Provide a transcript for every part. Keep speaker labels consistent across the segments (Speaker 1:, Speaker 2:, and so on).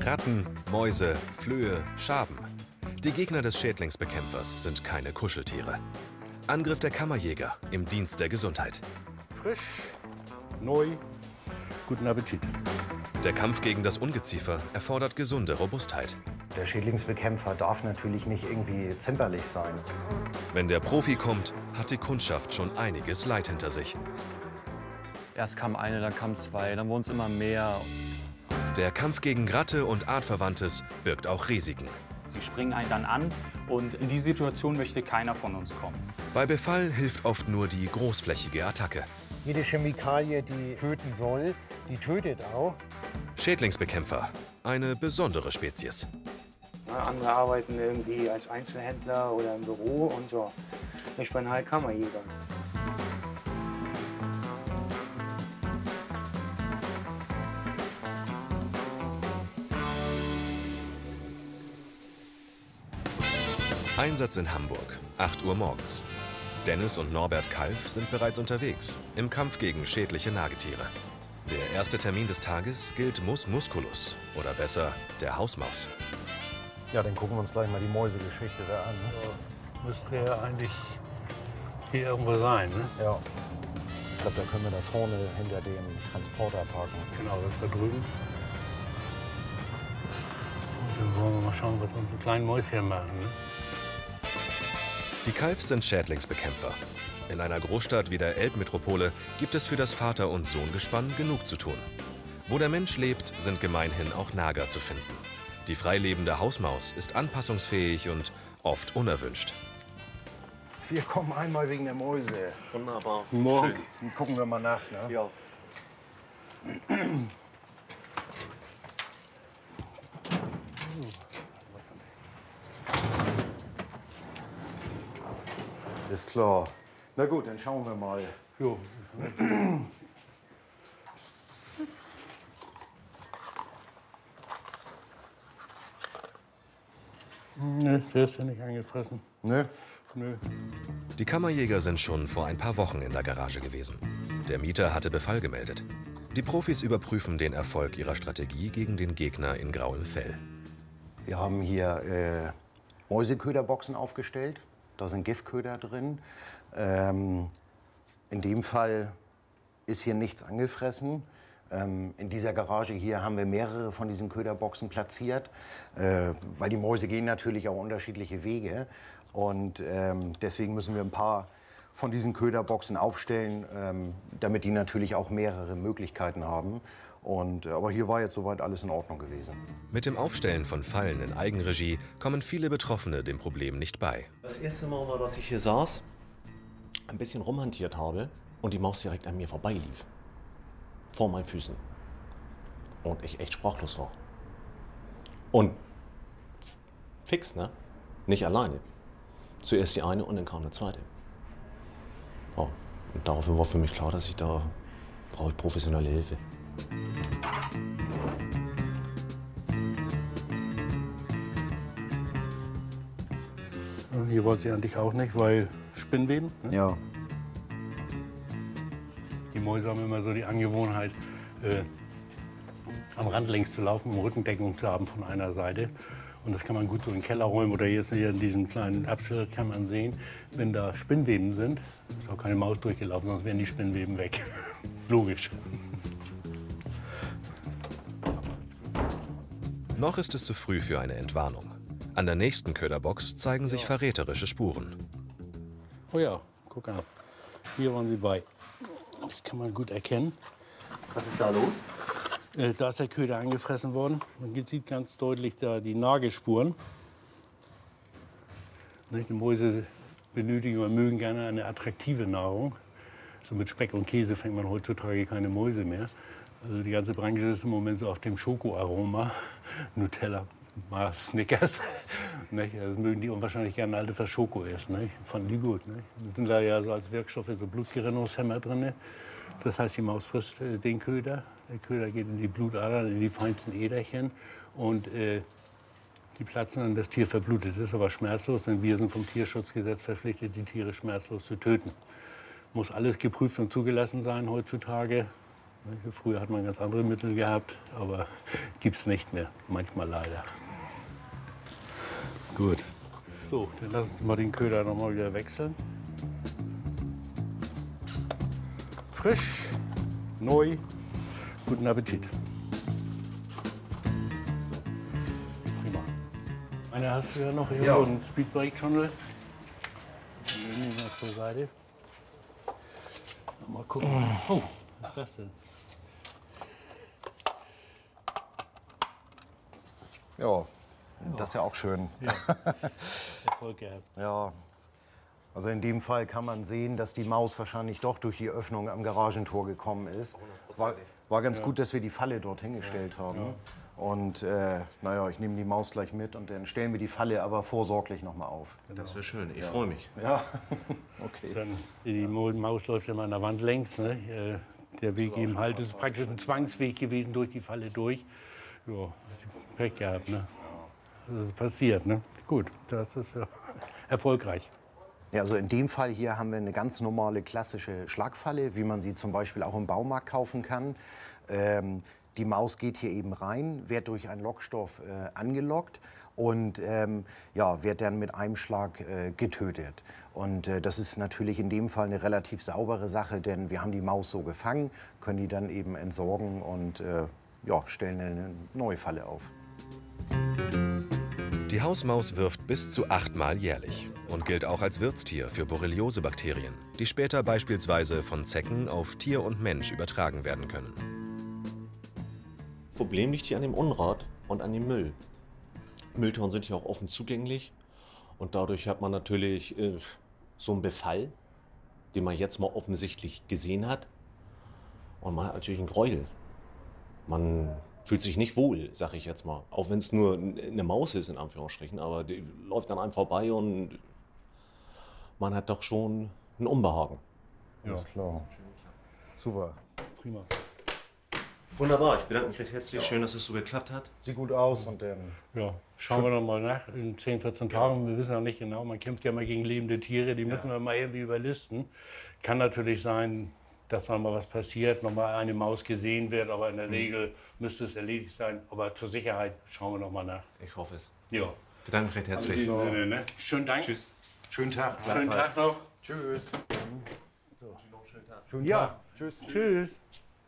Speaker 1: Ratten, Mäuse, Flöhe, Schaben. Die Gegner des Schädlingsbekämpfers sind keine Kuscheltiere. Angriff der Kammerjäger im Dienst der Gesundheit.
Speaker 2: Frisch, neu, guten Appetit.
Speaker 1: Der Kampf gegen das Ungeziefer erfordert gesunde Robustheit.
Speaker 3: Der Schädlingsbekämpfer darf natürlich nicht irgendwie zimperlich sein.
Speaker 1: Wenn der Profi kommt, hat die Kundschaft schon einiges Leid hinter sich.
Speaker 4: Erst kam eine, dann kam zwei, dann wurden es immer mehr.
Speaker 1: Der Kampf gegen Ratte und Artverwandtes birgt auch Risiken.
Speaker 5: Sie springen einen dann an und in die Situation möchte keiner von uns kommen.
Speaker 1: Bei Befall hilft oft nur die großflächige Attacke.
Speaker 3: Jede Chemikalie, die töten soll, die tötet auch.
Speaker 1: Schädlingsbekämpfer, eine besondere Spezies.
Speaker 6: Andere arbeiten irgendwie als Einzelhändler oder im Büro und so. Ich bin halt Kammerjäger.
Speaker 1: Einsatz in Hamburg, 8 Uhr morgens. Dennis und Norbert Kalf sind bereits unterwegs im Kampf gegen schädliche Nagetiere. Der erste Termin des Tages gilt Mus musculus oder besser der Hausmaus.
Speaker 3: Ja, dann gucken wir uns gleich mal die Mäusegeschichte da an. Ne?
Speaker 2: Ja, müsste ja eigentlich hier irgendwo sein, ne?
Speaker 3: Ja. Ich glaube, da können wir da vorne hinter dem Transporter parken.
Speaker 2: Genau, das ist da drüben. Und dann wollen wir mal schauen, was unsere kleinen Mäuschen machen, ne?
Speaker 1: Die Kalfs sind Schädlingsbekämpfer. In einer Großstadt wie der Elbmetropole gibt es für das Vater- und Sohngespann genug zu tun. Wo der Mensch lebt, sind gemeinhin auch Nager zu finden. Die freilebende Hausmaus ist anpassungsfähig und oft unerwünscht.
Speaker 3: Wir kommen einmal wegen der Mäuse.
Speaker 7: Wunderbar.
Speaker 3: Morgen. Dann gucken wir mal nach, ne?
Speaker 7: Ja.
Speaker 3: Ist klar. Na gut, dann schauen wir mal.
Speaker 2: Jo. Ne, der ist ja nicht angefressen.
Speaker 3: Ne?
Speaker 2: Nö.
Speaker 1: Die Kammerjäger sind schon vor ein paar Wochen in der Garage gewesen. Der Mieter hatte Befall gemeldet. Die Profis überprüfen den Erfolg ihrer Strategie gegen den Gegner in grauem Fell.
Speaker 3: Wir haben hier Mäuseköderboxen aufgestellt. Da sind Giftköder drin. In dem Fall ist hier nichts angefressen. In dieser Garage hier haben wir mehrere von diesen Köderboxen platziert, weil die Mäuse gehen natürlich auch unterschiedliche Wege. Und deswegen müssen wir ein paar von diesen Köderboxen aufstellen, damit die natürlich auch mehrere Möglichkeiten haben. Aber hier war jetzt soweit alles in Ordnung gewesen.
Speaker 1: Mit dem Aufstellen von Fallen in Eigenregie kommen viele Betroffene dem Problem nicht bei.
Speaker 7: Das erste Mal war, dass ich hier saß, ein bisschen rumhantiert habe und die Maus direkt an mir vorbeilief. Vor meinen Füßen. Und ich echt sprachlos war. Und fix, ne? Nicht alleine. Zuerst die eine und dann kam eine zweite. Ja, und daraufhin war für mich klar, dass da brauche ich professionelle Hilfe.
Speaker 2: Hier wollte sie eigentlich auch nicht, weil Spinnweben. Ne?
Speaker 3: Ja.
Speaker 2: Die Mäuse haben immer so die Angewohnheit, am Rand längs zu laufen, um Rückendeckung zu haben von einer Seite. Und das kann man gut so in den Keller räumen oder jetzt hier in diesem kleinen Abschnitt kann man sehen, wenn da Spinnweben sind, ist auch keine Maus durchgelaufen, sonst wären die Spinnweben weg. Logisch.
Speaker 1: Noch ist es zu früh für eine Entwarnung. An der nächsten Köderbox zeigen sich verräterische Spuren.
Speaker 2: Oh ja, guck an. Hier waren sie bei. Das kann man gut erkennen.
Speaker 7: Was ist da los?
Speaker 2: Da ist der Köder angefressen worden. Man sieht ganz deutlich da die Nagelspuren. Die Mäuse benötigen oder mögen gerne eine attraktive Nahrung. So mit Speck und Käse fängt man heutzutage keine Mäuse mehr. Also die ganze Branche ist im Moment so auf dem Schokoaroma. Nutella, Mars, Snickers. Das mögen die unwahrscheinlich gerne alles, was Schoko ist. Fanden die gut. Da sind da ja so als Wirkstoffe so Blutgerinnungshemmer drin. Das heißt, die Maus frisst den Köder. Der Köder geht in die Blutadern, in die feinsten Äderchen. Und die platzen und das Tier verblutet. Das ist aber schmerzlos, denn wir sind vom Tierschutzgesetz verpflichtet, die Tiere schmerzlos zu töten. Muss alles geprüft und zugelassen sein heutzutage. Früher hat man ganz andere Mittel gehabt, aber gibt es nicht mehr, manchmal leider. Gut. So, dann lass uns mal den Köder noch mal wieder wechseln. Frisch, neu, guten Appetit. So. Prima. Eine hast du ja noch hier, einen Speedbrake-Tunnel. Den nehmen wir zur Seite. Mal gucken. Oh, was ist das denn?
Speaker 3: Ja, das ist ja auch schön.
Speaker 2: Ja. Erfolg gehabt.
Speaker 3: Ja. Also in dem Fall kann man sehen, dass die Maus wahrscheinlich doch durch die Öffnung am Garagentor gekommen ist. Es war ganz gut, dass wir die Falle dort hingestellt haben. Ja. Und naja, ich nehme die Maus gleich mit und dann stellen wir die Falle aber vorsorglich noch mal auf.
Speaker 7: Genau. Das wäre schön, ich freue mich.
Speaker 3: Ja, okay.
Speaker 2: Dann, die Maus läuft immer an der Wand längs. Ne? Der Weg eben halt ist praktisch ein Zwangsweg gewesen durch die Falle durch. Ja, Pech gehabt, ne? Das ist passiert, ne? Gut, das ist ja erfolgreich.
Speaker 3: Ja, also in dem Fall hier haben wir eine ganz normale klassische Schlagfalle, wie man sie zum Beispiel auch im Baumarkt kaufen kann. Die Maus geht hier eben rein, wird durch einen Lockstoff angelockt und ja, wird dann mit einem Schlag getötet. Und das ist natürlich in dem Fall eine relativ saubere Sache, denn wir haben die Maus so gefangen, können die dann eben entsorgen und ja, stellen eine neue Falle auf.
Speaker 1: Die Hausmaus wirft bis zu 8-mal jährlich und gilt auch als Wirtstier für Borreliose-Bakterien, die später beispielsweise von Zecken auf Tier und Mensch übertragen werden können.
Speaker 7: Problem liegt hier an dem Unrat und an dem Müll. Mülltonnen sind hier auch offen zugänglich und dadurch hat man natürlich so einen Befall, den man jetzt mal offensichtlich gesehen hat. Und man hat natürlich einen Gräuel. Man fühlt sich nicht wohl, sag ich jetzt mal. Auch wenn es nur eine Maus ist, in Anführungsstrichen, aber die läuft an einem vorbei und man hat doch schon ein Unbehagen.
Speaker 3: Ja, klar. Super.
Speaker 2: Prima.
Speaker 7: Wunderbar, ich bedanke mich recht herzlich. Schön, dass es so geklappt hat.
Speaker 3: Sieht gut aus und dann...
Speaker 2: Ja, schauen wir noch mal nach in 10, 14 Tagen. Wir wissen ja nicht genau, man kämpft ja mal gegen lebende Tiere, die müssen wir mal irgendwie überlisten. Kann natürlich sein, dass noch mal was passiert, noch mal eine Maus gesehen wird, aber in der Regel müsste es erledigt sein. Aber zur Sicherheit schauen wir noch mal nach.
Speaker 7: Ich hoffe es.
Speaker 2: Ja.
Speaker 7: Ich bedanke mich recht herzlich.
Speaker 2: In diesem Sinne, ne? Schönen Dank.
Speaker 7: Tschüss.
Speaker 3: Schönen Tag.
Speaker 2: Schönen Tag noch.
Speaker 3: Tschüss.
Speaker 2: So.
Speaker 3: Schönen
Speaker 2: Ja.
Speaker 3: Tag. Tschüss.
Speaker 2: Tschüss.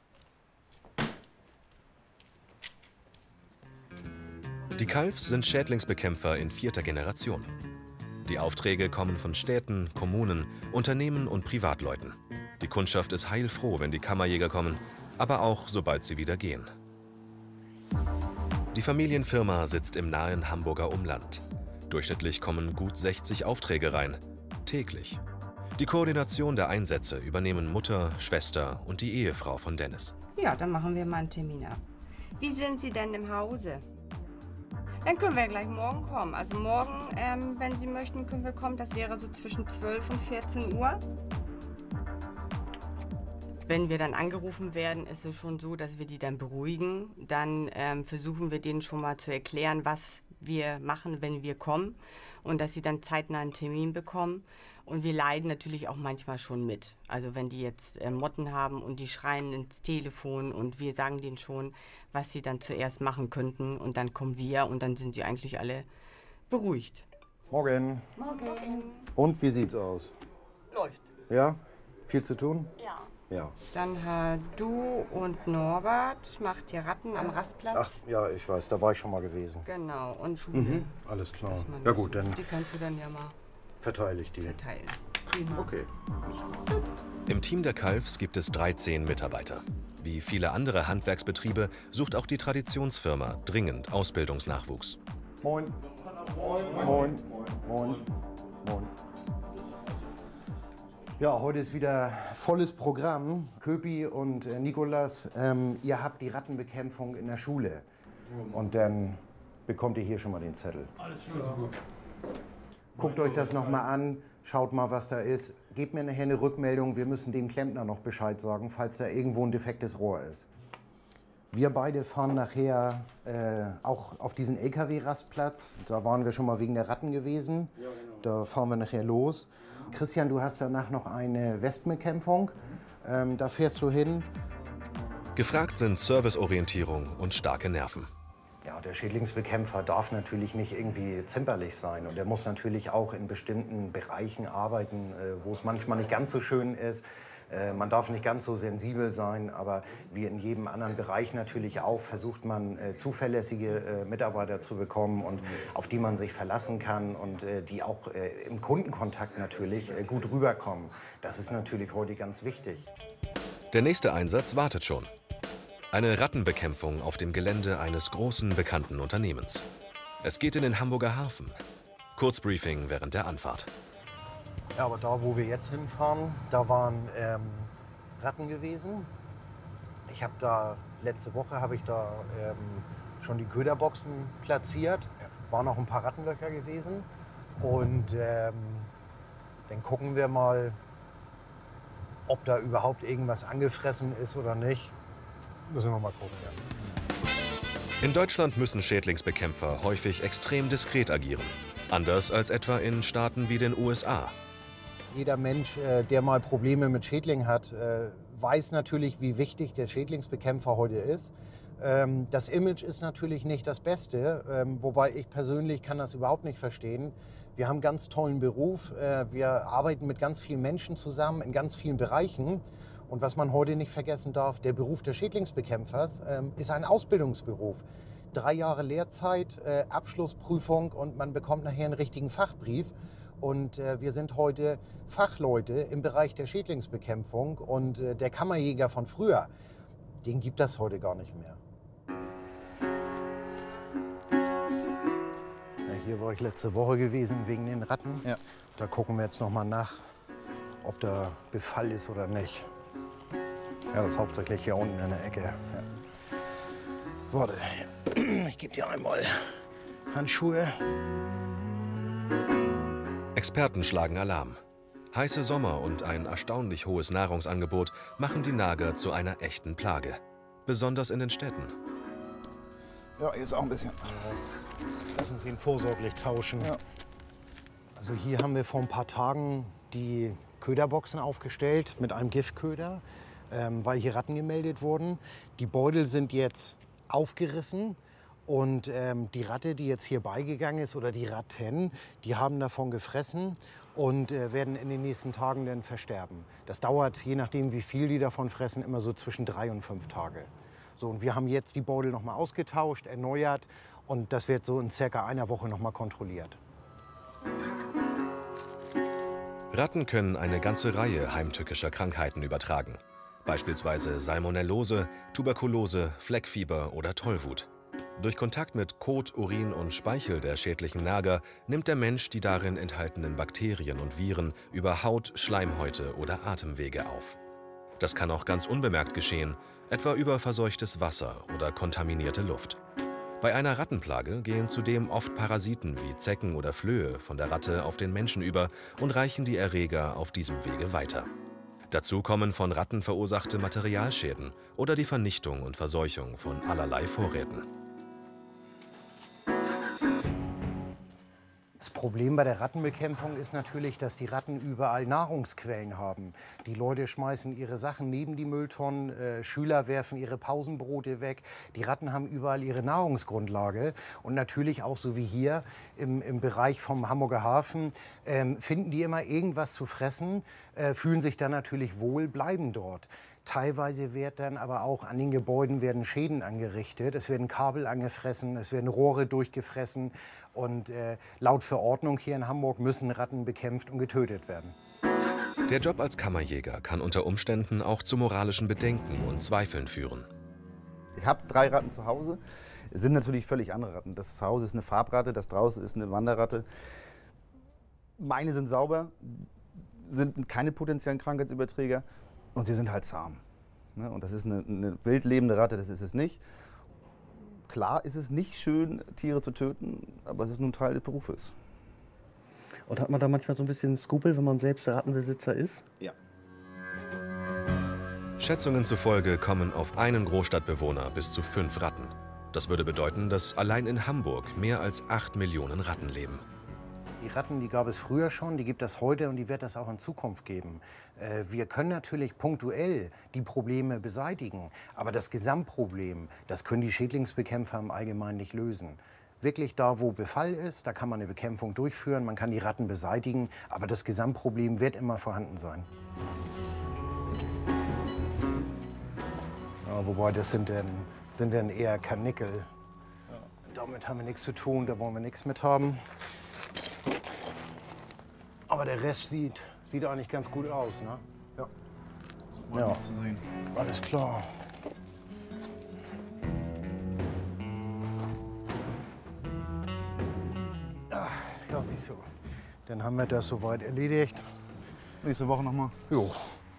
Speaker 1: Die Calves sind Schädlingsbekämpfer in 4. Generation. Die Aufträge kommen von Städten, Kommunen, Unternehmen und Privatleuten. Die Kundschaft ist heilfroh, wenn die Kammerjäger kommen, aber auch, sobald sie wieder gehen. Die Familienfirma sitzt im nahen Hamburger Umland. Durchschnittlich kommen gut 60 Aufträge rein, täglich. Die Koordination der Einsätze übernehmen Mutter, Schwester und die Ehefrau von Dennis.
Speaker 8: Ja, dann machen wir mal einen Termin ab. Wie sind Sie denn im Hause? Dann können wir gleich morgen kommen. Also morgen, wenn Sie möchten, können wir kommen. Das wäre so zwischen 12 und 14 Uhr. Wenn wir dann angerufen werden, ist es schon so, dass wir die dann beruhigen. Dann versuchen wir denen schon mal zu erklären, was wir machen, wenn wir kommen. Und dass sie dann zeitnah einen Termin bekommen. Und wir leiden natürlich auch manchmal schon mit. Also wenn die jetzt Motten haben und die schreien ins Telefon und wir sagen denen schon, was sie dann zuerst machen könnten. Und dann kommen wir und dann sind sie eigentlich alle beruhigt.
Speaker 3: Morgen.
Speaker 8: Morgen.
Speaker 3: Und wie sieht's aus?
Speaker 8: Läuft.
Speaker 3: Ja? Viel zu tun?
Speaker 8: Ja.
Speaker 3: Ja.
Speaker 8: Dann du und Norbert macht ihr Ratten am Rastplatz.
Speaker 3: Ach, ja, ich weiß, da war ich schon mal gewesen.
Speaker 8: Genau, und Schule.
Speaker 3: Alles klar.
Speaker 8: Dass man
Speaker 3: Ja
Speaker 8: das-
Speaker 3: gut, dann
Speaker 8: Die kannst du dann ja mal
Speaker 3: verteile ich die.
Speaker 8: verteilen. Prima.
Speaker 3: Okay.
Speaker 1: Im Team der Calves gibt es 13 Mitarbeiter. Wie viele andere Handwerksbetriebe sucht auch die Traditionsfirma dringend Ausbildungsnachwuchs.
Speaker 3: Moin. Moin. Moin. Moin. Moin. Ja, heute ist wieder volles Programm. Köpi und Nikolas, ihr habt die Rattenbekämpfung in der Schule. Und dann bekommt ihr hier schon mal den Zettel.
Speaker 2: Alles klar.
Speaker 3: Guckt euch das noch mal an, schaut mal, was da ist. Gebt mir nachher eine Rückmeldung, wir müssen dem Klempner noch Bescheid sagen, falls da irgendwo ein defektes Rohr ist. Wir beide fahren nachher auch auf diesen LKW-Rastplatz. Da waren wir schon mal wegen der Ratten gewesen. Ja, genau. Da fahren wir nachher los. Christian, du hast danach noch eine Wespenbekämpfung. Da fährst du hin.
Speaker 1: Gefragt sind Serviceorientierung und starke Nerven.
Speaker 3: Ja, der Schädlingsbekämpfer darf natürlich nicht irgendwie zimperlich sein. Und er muss natürlich auch in bestimmten Bereichen arbeiten, wo es manchmal nicht ganz so schön ist. Man darf nicht ganz so sensibel sein, aber wie in jedem anderen Bereich natürlich auch, versucht man zuverlässige Mitarbeiter zu bekommen und auf die man sich verlassen kann und die auch im Kundenkontakt natürlich gut rüberkommen. Das ist natürlich heute ganz wichtig.
Speaker 1: Der nächste Einsatz wartet schon. Eine Rattenbekämpfung auf dem Gelände eines großen, bekannten Unternehmens. Es geht in den Hamburger Hafen. Kurzbriefing während der Anfahrt.
Speaker 3: Ja, aber da, wo wir jetzt hinfahren, da waren Ratten gewesen. Ich habe da, letzte Woche habe ich da schon die Köderboxen platziert. Waren noch ein paar Rattenlöcher gewesen. Und dann gucken wir mal, ob da überhaupt irgendwas angefressen ist oder nicht. Müssen wir mal gucken, ja.
Speaker 1: In Deutschland müssen Schädlingsbekämpfer häufig extrem diskret agieren. Anders als etwa in Staaten wie den USA.
Speaker 3: Jeder Mensch, der mal Probleme mit Schädlingen hat, weiß natürlich, wie wichtig der Schädlingsbekämpfer heute ist. Das Image ist natürlich nicht das Beste, wobei ich persönlich kann das überhaupt nicht verstehen. Wir haben einen ganz tollen Beruf, wir arbeiten mit ganz vielen Menschen zusammen in ganz vielen Bereichen. Und was man heute nicht vergessen darf, der Beruf des Schädlingsbekämpfers ist ein Ausbildungsberuf. 3 Jahre Lehrzeit, Abschlussprüfung und man bekommt nachher einen richtigen Fachbrief. Und wir sind heute Fachleute im Bereich der Schädlingsbekämpfung. Und der Kammerjäger von früher, den gibt das heute gar nicht mehr. Ja, hier war ich letzte Woche gewesen wegen den Ratten. Ja. Da gucken wir jetzt noch mal nach, ob da Befall ist oder nicht. Ja, das ist hauptsächlich hier unten in der Ecke. Ja. Warte, ich gebe dir einmal Handschuhe.
Speaker 1: Experten schlagen Alarm. Heiße Sommer und ein erstaunlich hohes Nahrungsangebot machen die Nager zu einer echten Plage. Besonders in den Städten.
Speaker 3: Ja, hier ist auch ein bisschen. Lassen Sie ihn vorsorglich tauschen. Ja. Also hier haben wir vor ein paar Tagen die Köderboxen aufgestellt mit einem Giftköder, weil hier Ratten gemeldet wurden. Die Beutel sind jetzt aufgerissen. Und die Ratte, die jetzt hier beigegangen ist, oder die Ratten, die haben davon gefressen und werden in den nächsten Tagen dann versterben. Das dauert, je nachdem wie viel die davon fressen, immer so zwischen 3 und 5 Tage. So, und wir haben jetzt die Beutel noch mal ausgetauscht, erneuert und das wird so in circa einer Woche noch mal kontrolliert.
Speaker 1: Ratten können eine ganze Reihe heimtückischer Krankheiten übertragen. Beispielsweise Salmonellose, Tuberkulose, Fleckfieber oder Tollwut. Durch Kontakt mit Kot, Urin und Speichel der schädlichen Nager nimmt der Mensch die darin enthaltenen Bakterien und Viren über Haut, Schleimhäute oder Atemwege auf. Das kann auch ganz unbemerkt geschehen, etwa über verseuchtes Wasser oder kontaminierte Luft. Bei einer Rattenplage gehen zudem oft Parasiten wie Zecken oder Flöhe von der Ratte auf den Menschen über und reichen die Erreger auf diesem Wege weiter. Dazu kommen von Ratten verursachte Materialschäden oder die Vernichtung und Verseuchung von allerlei Vorräten.
Speaker 3: Das Problem bei der Rattenbekämpfung ist natürlich, dass die Ratten überall Nahrungsquellen haben. Die Leute schmeißen ihre Sachen neben die Mülltonnen, Schüler werfen ihre Pausenbrote weg. Die Ratten haben überall ihre Nahrungsgrundlage. Und natürlich auch so wie hier im Bereich vom Hamburger Hafen finden die immer irgendwas zu fressen, fühlen sich dann natürlich wohl, bleiben dort. Teilweise wird dann aber auch an den Gebäuden werden Schäden angerichtet. Es werden Kabel angefressen, es werden Rohre durchgefressen. Und laut Verordnung hier in Hamburg müssen Ratten bekämpft und getötet werden.
Speaker 1: Der Job als Kammerjäger kann unter Umständen auch zu moralischen Bedenken und Zweifeln führen.
Speaker 9: Ich habe 3 Ratten zu Hause. Es sind natürlich völlig andere Ratten. Das zu Hause ist eine Farbratte, das draußen ist eine Wanderratte. Meine sind sauber, sind keine potenziellen Krankheitsüberträger und sie sind halt zahm. Und das ist eine wild lebende Ratte, das ist es nicht. Klar ist es nicht schön, Tiere zu töten, aber es ist nun Teil des Berufes.
Speaker 10: Und hat man da manchmal so ein bisschen Skrupel, wenn man selbst Rattenbesitzer ist?
Speaker 9: Ja.
Speaker 1: Schätzungen zufolge kommen auf einen Großstadtbewohner bis zu 5 Ratten. Das würde bedeuten, dass allein in Hamburg mehr als 8 Millionen Ratten leben.
Speaker 3: Die Ratten, die gab es früher schon, die gibt es heute und die wird es auch in Zukunft geben. Wir können natürlich punktuell die Probleme beseitigen, aber das Gesamtproblem, das können die Schädlingsbekämpfer im Allgemeinen nicht lösen. Wirklich da, wo Befall ist, da kann man eine Bekämpfung durchführen, man kann die Ratten beseitigen, aber das Gesamtproblem wird immer vorhanden sein. Ja, wobei das sind dann eher Karnickel. Ja. Damit haben wir nichts zu tun, da wollen wir nichts mit haben. Aber der Rest sieht eigentlich ganz gut aus, ne? Ja.
Speaker 11: So, ja. Zu sehen.
Speaker 3: Alles klar. Ja, siehst du. Dann haben wir das soweit erledigt.
Speaker 11: Nächste Woche nochmal.
Speaker 3: Jo.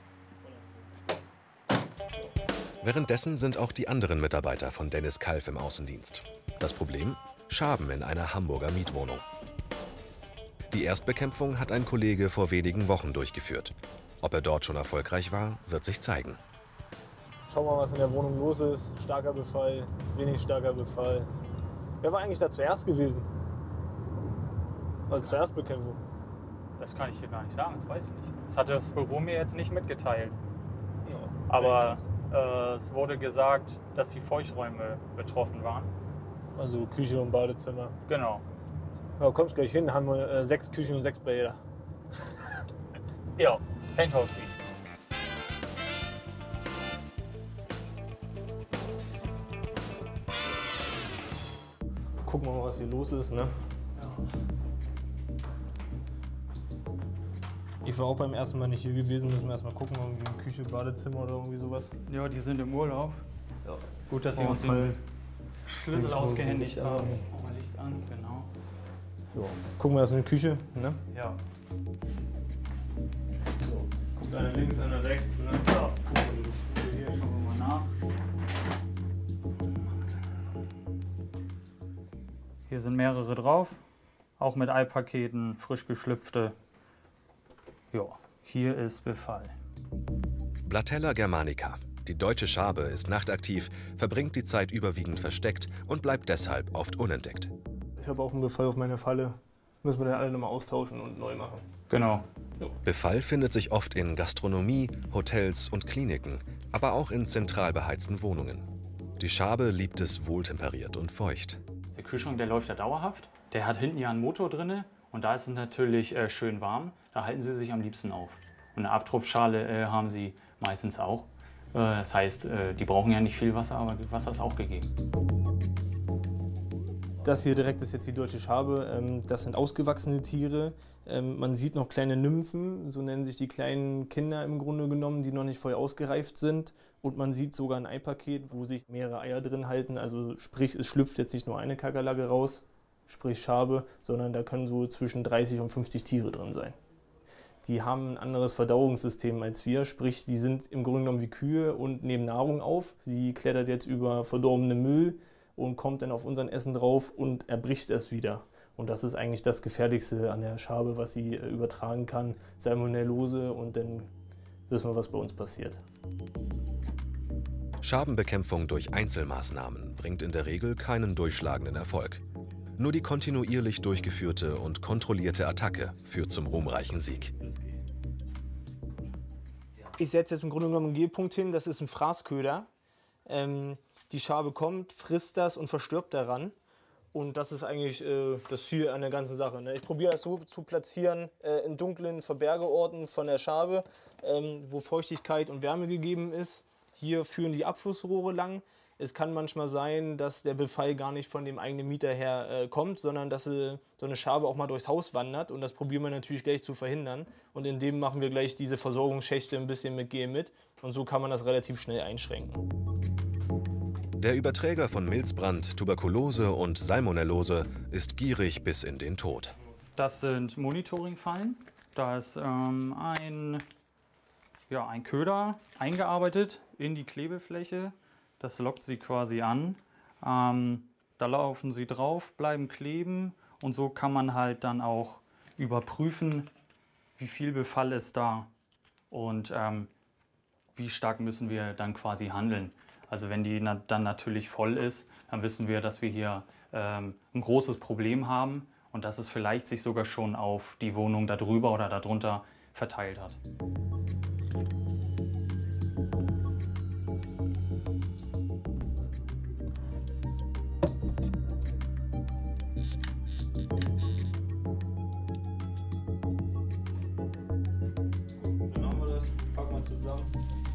Speaker 1: Währenddessen sind auch die anderen Mitarbeiter von Dennis Kalf im Außendienst. Das Problem? Schaben in einer Hamburger Mietwohnung. Die Erstbekämpfung hat ein Kollege vor wenigen Wochen durchgeführt. Ob er dort schon erfolgreich war, wird sich zeigen.
Speaker 12: Schauen wir mal, was in der Wohnung los ist. Starker Befall, wenig starker Befall. Wer war eigentlich da zuerst gewesen? Also zur Erstbekämpfung?
Speaker 5: Das kann ich dir gar nicht sagen, das weiß ich nicht. Das hat das Büro mir jetzt nicht mitgeteilt.
Speaker 12: Ja,
Speaker 5: aber es wurde gesagt, dass die Feuchträume betroffen waren.
Speaker 12: Also Küche und Badezimmer.
Speaker 5: Genau.
Speaker 12: Ja, kommst gleich hin, haben wir 6 Küchen und 6 Bäder.
Speaker 5: Ja, Penthouse Suite.
Speaker 12: Gucken wir mal, was hier los ist, ne? Ja. Ich war auch beim ersten Mal nicht hier gewesen, müssen wir erstmal gucken, irgendwie Küche, Badezimmer oder irgendwie sowas.
Speaker 5: Ja, die sind im Urlaub.
Speaker 12: Ja.
Speaker 5: Gut, dass sie uns den Schlüssel ausgehändigt haben. Mal Licht an, genau.
Speaker 12: So, gucken wir erst in die Küche, ne?
Speaker 5: Ja.
Speaker 12: So, guckt einer links, einer rechts, ne? Ja.
Speaker 5: Hier schauen wir mal nach. Hier sind mehrere drauf, auch mit Eipaketen, frisch geschlüpfte. Ja, hier ist Befall.
Speaker 1: Blattella germanica. Die deutsche Schabe ist nachtaktiv, verbringt die Zeit überwiegend versteckt und bleibt deshalb oft unentdeckt.
Speaker 12: Ich habe auch einen Befall auf meine Falle. Müssen wir dann alle nochmal austauschen und neu machen.
Speaker 5: Genau.
Speaker 12: Ja.
Speaker 1: Befall findet sich oft in Gastronomie, Hotels und Kliniken, aber auch in zentral beheizten Wohnungen. Die Schabe liebt es wohltemperiert und feucht.
Speaker 5: Der Kühlschrank, der läuft ja dauerhaft. Der hat hinten ja einen Motor drin und da ist es natürlich schön warm. Da halten sie sich am liebsten auf. Und eine Abtropfschale haben sie meistens auch. Das heißt, die brauchen ja nicht viel Wasser, aber Wasser ist auch gegeben.
Speaker 12: Das hier direkt ist jetzt die deutsche Schabe. Das sind ausgewachsene Tiere. Man sieht noch kleine Nymphen, so nennen sich die kleinen Kinder im Grunde genommen, die noch nicht voll ausgereift sind. Und man sieht sogar ein Eipaket, wo sich mehrere Eier drin halten. Also sprich, es schlüpft jetzt nicht nur eine Kakerlake raus, sprich Schabe, sondern da können so zwischen 30 und 50 Tiere drin sein. Die haben ein anderes Verdauungssystem als wir, sprich, die sind im Grunde genommen wie Kühe und nehmen Nahrung auf. Sie klettert jetzt über verdorbenen Müll und kommt dann auf unseren Essen drauf und erbricht es wieder. Und das ist eigentlich das Gefährlichste an der Schabe, was sie übertragen kann, Salmonellose, und dann wissen wir, was bei uns passiert.
Speaker 1: Schabenbekämpfung durch Einzelmaßnahmen bringt in der Regel keinen durchschlagenden Erfolg. Nur die kontinuierlich durchgeführte und kontrollierte Attacke führt zum ruhmreichen Sieg.
Speaker 12: Ich setze jetzt im Grunde genommen einen G-Punkt hin, das ist ein Fraßköder. Die Schabe kommt, frisst das und verstirbt daran. Und das ist eigentlich das Ziel an der ganzen Sache. Ne? Ich probiere das so zu platzieren in dunklen Verbergeorten von der Schabe, wo Feuchtigkeit und Wärme gegeben ist. Hier führen die Abflussrohre lang. Es kann manchmal sein, dass der Befall gar nicht von dem eigenen Mieter her kommt, sondern dass so eine Schabe auch mal durchs Haus wandert. Und das probieren wir natürlich gleich zu verhindern. Und in dem machen wir gleich diese Versorgungsschächte ein bisschen mit Gel mit. Und so kann man das relativ schnell einschränken.
Speaker 1: Der Überträger von Milzbrand, Tuberkulose und Salmonellose ist gierig bis in den Tod.
Speaker 5: Das sind Monitoringfallen. Da ist ein Köder eingearbeitet in die Klebefläche. Das lockt sie quasi an. Da laufen sie drauf, bleiben kleben und so kann man halt dann auch überprüfen, wie viel Befall ist da und wie stark müssen wir dann quasi handeln. Also wenn die dann natürlich voll ist, dann wissen wir, dass wir hier ein großes Problem haben und dass es vielleicht sich sogar schon auf die Wohnung darüber oder darunter verteilt hat.
Speaker 12: Dann haben wir das, packen wir zusammen.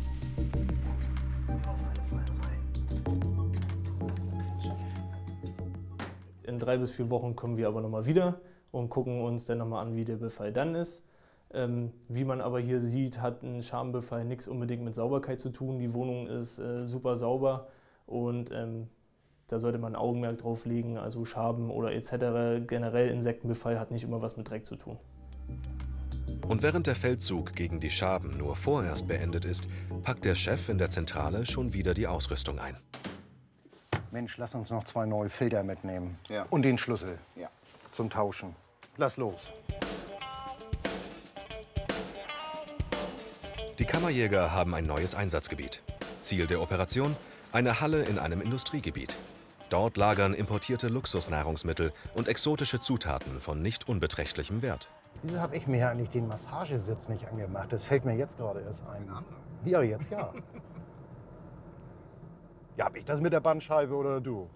Speaker 12: In 3 bis 4 Wochen kommen wir aber nochmal wieder und gucken uns dann nochmal an, wie der Befall dann ist. Wie man aber hier sieht, hat ein Schabenbefall nichts unbedingt mit Sauberkeit zu tun. Die Wohnung ist super sauber und da sollte man ein Augenmerk drauf legen. Also Schaben oder etc. generell Insektenbefall hat nicht immer was mit Dreck zu tun.
Speaker 1: Und während der Feldzug gegen die Schaben nur vorerst beendet ist, packt der Chef in der Zentrale schon wieder die Ausrüstung ein.
Speaker 3: Mensch, lass uns noch 2 neue Filter mitnehmen.
Speaker 9: Ja.
Speaker 3: Und den Schlüssel
Speaker 9: Ja.
Speaker 3: zum Tauschen. Lass los.
Speaker 1: Die Kammerjäger haben ein neues Einsatzgebiet. Ziel der Operation: eine Halle in einem Industriegebiet. Dort lagern importierte Luxusnahrungsmittel und exotische Zutaten von nicht unbeträchtlichem Wert.
Speaker 3: Wieso habe ich mir eigentlich den Massagesitz nicht angemacht? Das fällt mir jetzt gerade erst ein. Ja, jetzt ja. Ja, hab ich das mit der Bandscheibe oder du?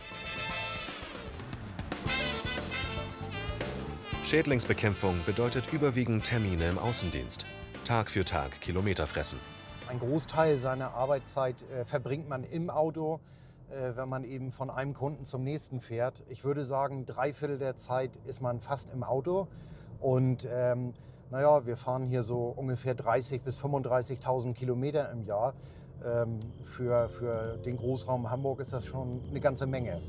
Speaker 1: Schädlingsbekämpfung bedeutet überwiegend Termine im Außendienst. Tag für Tag Kilometer fressen.
Speaker 3: Ein Großteil seiner Arbeitszeit verbringt man im Auto, wenn man eben von einem Kunden zum nächsten fährt. Ich würde sagen, 3/4 der Zeit ist man fast im Auto. Und naja, wir fahren hier so ungefähr 30.000 bis 35.000 Kilometer im Jahr. Für den Großraum Hamburg ist das schon eine ganze Menge.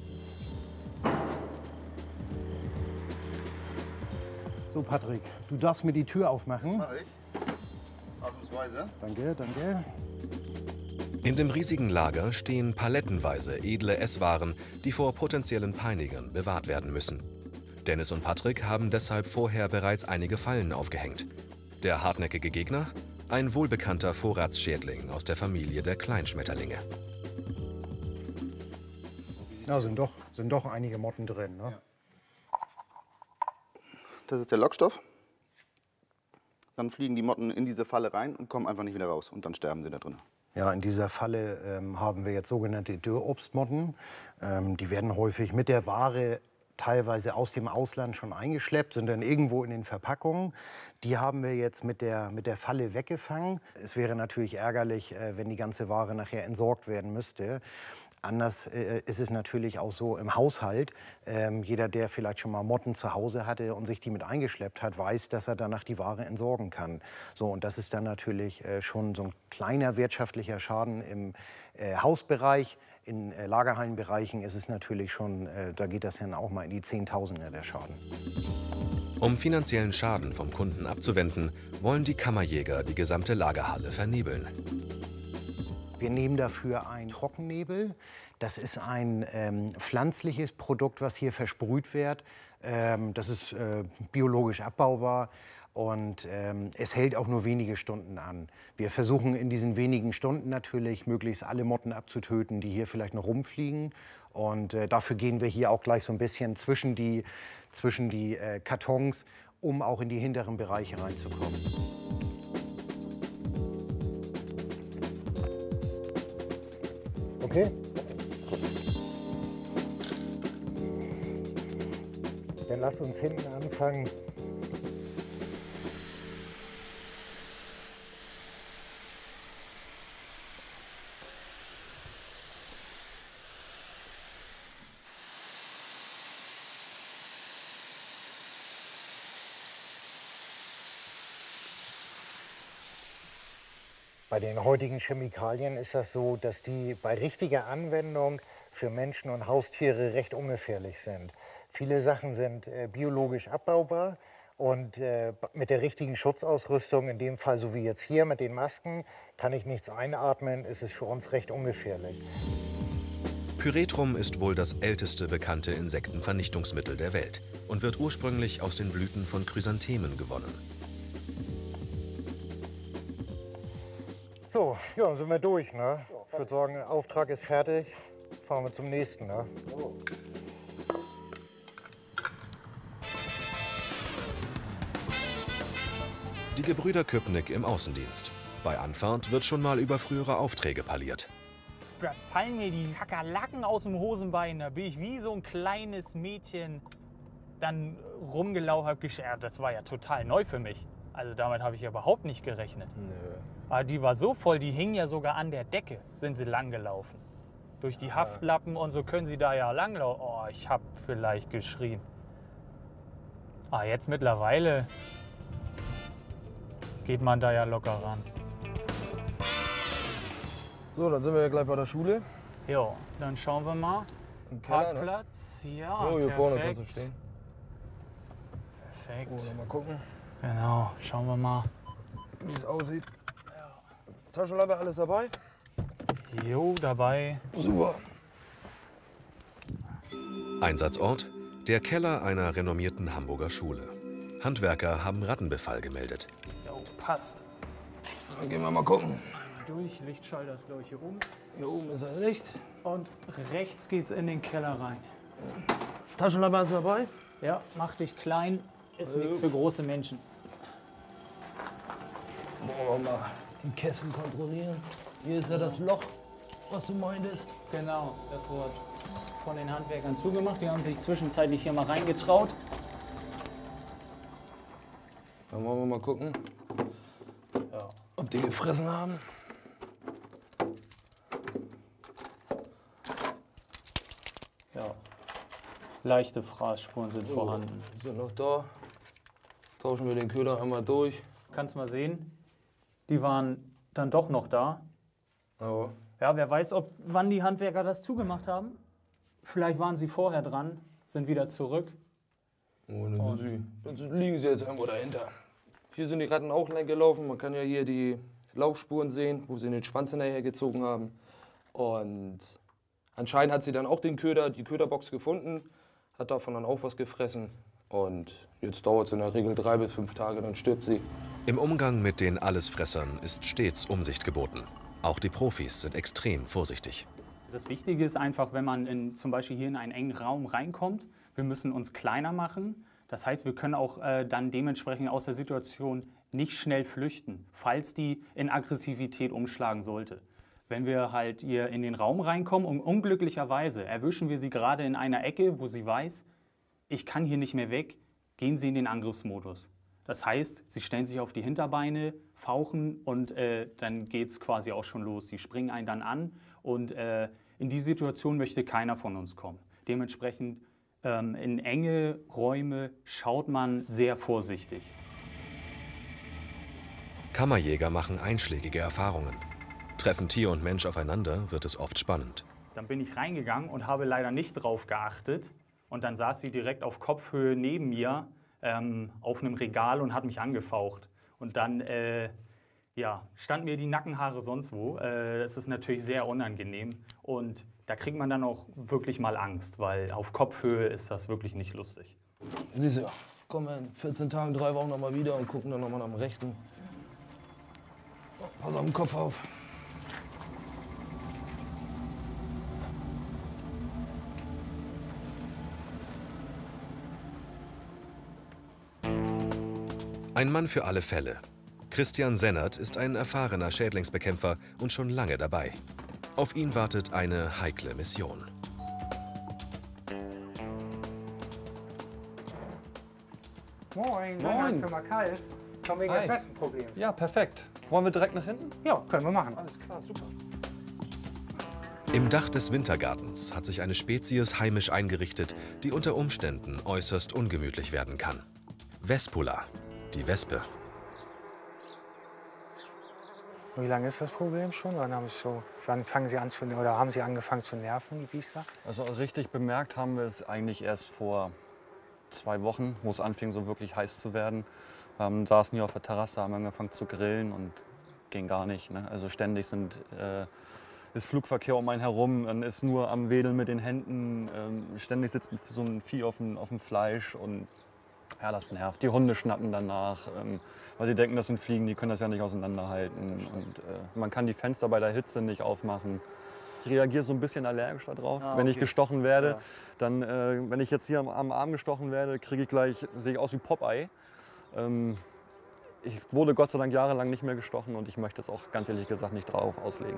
Speaker 3: So, Patrick, du darfst mir die Tür aufmachen.
Speaker 9: Mach ich. Ausnahmsweise.
Speaker 3: Danke, danke.
Speaker 1: In dem riesigen Lager stehen palettenweise edle Esswaren, die vor potenziellen Peinigern bewahrt werden müssen. Dennis und Patrick haben deshalb vorher bereits einige Fallen aufgehängt. Der hartnäckige Gegner? Ein wohlbekannter Vorratsschädling aus der Familie der Kleinschmetterlinge.
Speaker 3: Ja, sind doch einige Motten drin. Ne?
Speaker 9: Ja. Das ist der Lockstoff. Dann fliegen die Motten in diese Falle rein und kommen einfach nicht wieder raus. Und dann sterben sie da drin.
Speaker 3: Ja, in dieser Falle haben wir jetzt sogenannte Dürrobstmotten. Die werden häufig mit der Ware teilweise aus dem Ausland schon eingeschleppt, sind dann irgendwo in den Verpackungen. Die haben wir jetzt mit der Falle weggefangen. Es wäre natürlich ärgerlich, wenn die ganze Ware nachher entsorgt werden müsste. Anders ist es natürlich auch so im Haushalt. Jeder, der vielleicht schon mal Motten zu Hause hatte und sich die mit eingeschleppt hat, weiß, dass er danach die Ware entsorgen kann. So, und das ist dann natürlich schon so ein kleiner wirtschaftlicher Schaden im Hausbereich. In Lagerhallenbereichen ist es natürlich schon, da geht das dann auch mal in die Zehntausender der Schaden.
Speaker 1: Um finanziellen Schaden vom Kunden abzuwenden, wollen die Kammerjäger die gesamte Lagerhalle vernebeln.
Speaker 3: Wir nehmen dafür einen Trockennebel. Das ist ein pflanzliches Produkt, was hier versprüht wird. Das ist biologisch abbaubar und es hält auch nur wenige Stunden an. Wir versuchen in diesen wenigen Stunden natürlich möglichst alle Motten abzutöten, die hier vielleicht noch rumfliegen. Und dafür gehen wir hier auch gleich so ein bisschen zwischen die Kartons, um auch in die hinteren Bereiche reinzukommen. Okay. Dann lass uns hinten anfangen. Bei den heutigen Chemikalien ist das so, dass die bei richtiger Anwendung für Menschen und Haustiere recht ungefährlich sind. Viele Sachen sind biologisch abbaubar und mit der richtigen Schutzausrüstung, in dem Fall so wie jetzt hier mit den Masken, kann ich nichts einatmen, ist es für uns recht ungefährlich.
Speaker 1: Pyretrum ist wohl das älteste bekannte Insektenvernichtungsmittel der Welt und wird ursprünglich aus den Blüten von Chrysanthemen gewonnen.
Speaker 3: So, ja, dann sind wir durch. Ne? Ich würde sagen, der Auftrag ist fertig. Fahren wir zum nächsten. Ne?
Speaker 1: Die Gebrüder Küppnick im Außendienst. Bei Anfahrt wird schon mal über frühere Aufträge parliert.
Speaker 5: Da fallen mir die Kakerlaken aus dem Hosenbein. Da bin ich wie so ein kleines Mädchen dann rumgelaufen, hab geschert. Das war ja total neu für mich. Also damit habe ich ja überhaupt nicht gerechnet. Nö. Aber die war so voll, die hing ja sogar an der Decke, sind sie lang gelaufen. Durch die Haftlappen und so können sie da ja langlaufen. Oh, ich habe vielleicht geschrien. Ah, jetzt mittlerweile geht man da ja locker ran.
Speaker 13: So, dann sind wir ja gleich bei der Schule.
Speaker 5: Ja, dann schauen wir mal.
Speaker 13: Im Keller,
Speaker 5: Parkplatz,
Speaker 13: ne?
Speaker 5: ja,
Speaker 13: hier
Speaker 5: perfekt.
Speaker 13: vorne kannst du stehen.
Speaker 5: Perfekt.
Speaker 13: So, mal gucken,
Speaker 5: Genau, schauen wir mal.
Speaker 13: wie es aussieht. Taschenlampe, alles dabei?
Speaker 5: Jo, dabei.
Speaker 13: Super.
Speaker 1: Einsatzort: der Keller einer renommierten Hamburger Schule. Handwerker haben Rattenbefall gemeldet.
Speaker 5: Jo, passt.
Speaker 13: Dann gehen wir mal gucken.
Speaker 5: Durch, Lichtschalter ist glaube ich hier oben.
Speaker 13: Hier oben ist ein Licht.
Speaker 5: Und rechts geht's in den Keller rein.
Speaker 13: Taschenlampe hast du dabei?
Speaker 5: Ja, mach dich klein, ist nichts für große Menschen.
Speaker 13: Wollen wir mal die Kessel kontrollieren. Hier ist ja das Loch, was du meintest.
Speaker 5: Genau, das wurde von den Handwerkern zugemacht. Die haben sich zwischenzeitlich hier mal reingetraut.
Speaker 13: Dann wollen wir mal gucken, ob die gefressen haben.
Speaker 5: Ja, leichte Fraßspuren sind vorhanden.
Speaker 13: Sind noch da. Tauschen wir den Köder einmal durch.
Speaker 5: Kannst mal sehen, die waren dann doch noch da.
Speaker 13: Aber
Speaker 5: Ja, wer weiß, wann die Handwerker das zugemacht haben. Vielleicht waren sie vorher dran, sind wieder zurück.
Speaker 13: oh, dann liegen sie jetzt irgendwo dahinter. Hier sind die Ratten auch lang gelaufen. Man kann ja hier die Laufspuren sehen, wo sie den Schwanz hinterher gezogen haben. Und anscheinend hat sie dann auch die Köderbox gefunden, hat davon dann auch was gefressen. Und jetzt dauert es in der Regel 3 bis 5 Tage, dann stirbt sie.
Speaker 1: Im Umgang mit den Allesfressern ist stets Umsicht geboten. Auch die Profis sind extrem vorsichtig.
Speaker 5: Das Wichtige ist einfach, wenn man zum Beispiel hier in einen engen Raum reinkommt, wir müssen uns kleiner machen. Das heißt, wir können auch dann dementsprechend aus der Situation nicht schnell flüchten, falls die in Aggressivität umschlagen sollte. Wenn wir halt hier in den Raum reinkommen und unglücklicherweise erwischen wir sie gerade in einer Ecke, wo sie weiß, ich kann hier nicht mehr weg, gehen sie in den Angriffsmodus. Das heißt, sie stellen sich auf die Hinterbeine, fauchen und dann geht es quasi auch schon los. Sie springen einen dann an und in die Situation möchte keiner von uns kommen. Dementsprechend in enge Räume schaut man sehr vorsichtig.
Speaker 1: Kammerjäger machen einschlägige Erfahrungen. Treffen Tier und Mensch aufeinander, wird es oft spannend.
Speaker 5: Dann bin ich reingegangen und habe leider nicht drauf geachtet. Und dann saß sie direkt auf Kopfhöhe neben mir auf einem Regal und hat mich angefaucht. Und dann standen mir die Nackenhaare sonst wo. Das ist natürlich sehr unangenehm. Und da kriegt man dann auch wirklich mal Angst, weil auf Kopfhöhe ist das wirklich nicht lustig.
Speaker 13: Siehst du, kommen wir in 14 Tagen, 3 Wochen noch mal wieder und gucken dann noch mal am Rechten. Pass auf den Kopf auf.
Speaker 1: Ein Mann für alle Fälle. Christian Sennert ist ein erfahrener Schädlingsbekämpfer und schon lange dabei. Auf ihn wartet eine heikle Mission.
Speaker 6: Moin,
Speaker 4: Moin.
Speaker 6: Firma Kalb. Kommen wegen des Wespenproblems.
Speaker 4: Ja, perfekt. Wollen wir direkt nach hinten?
Speaker 6: Ja, können wir machen.
Speaker 4: Alles klar, super.
Speaker 1: Im Dach des Wintergartens hat sich eine Spezies heimisch eingerichtet, die unter Umständen äußerst ungemütlich werden kann. Vespula, die Wespe.
Speaker 6: Wie lange ist das Problem schon? Wann fangen Sie an oder haben Sie angefangen zu nerven, die Biester?
Speaker 4: Also richtig bemerkt haben wir es eigentlich erst vor 2 Wochen, wo es anfing, so wirklich heiß zu werden. Wir saßen hier auf der Terrasse, haben angefangen zu grillen und ging gar nicht. Ne? Also ständig ist Flugverkehr um einen herum, dann ist nur am Wedeln mit den Händen, ständig sitzt so ein Vieh auf dem Fleisch und ja, das nervt. Die Hunde schnappen danach, weil sie denken, das sind Fliegen, die können das ja nicht auseinanderhalten. Und man kann die Fenster bei der Hitze nicht aufmachen. Ich reagiere so ein bisschen allergisch darauf, wenn ich gestochen werde. Ja. Dann, wenn ich jetzt hier am Arm gestochen werde, sehe ich aus wie Popeye. Ich wurde Gott sei Dank jahrelang nicht mehr gestochen und ich möchte es auch ganz ehrlich gesagt nicht darauf auslegen.